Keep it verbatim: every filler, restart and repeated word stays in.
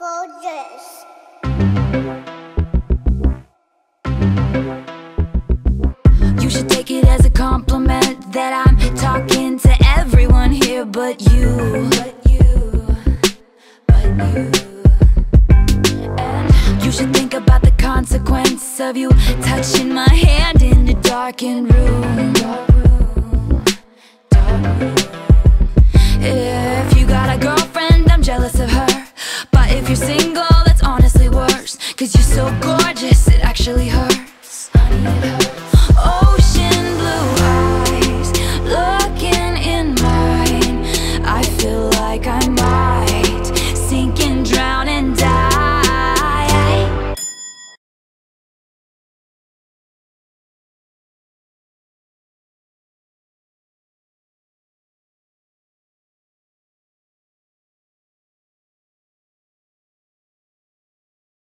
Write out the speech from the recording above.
gorgeous. You should take it as a compliment that I'm talking to everyone here but you. But you, but you. And you should think about the consequence of you touching my hand in a darkened room.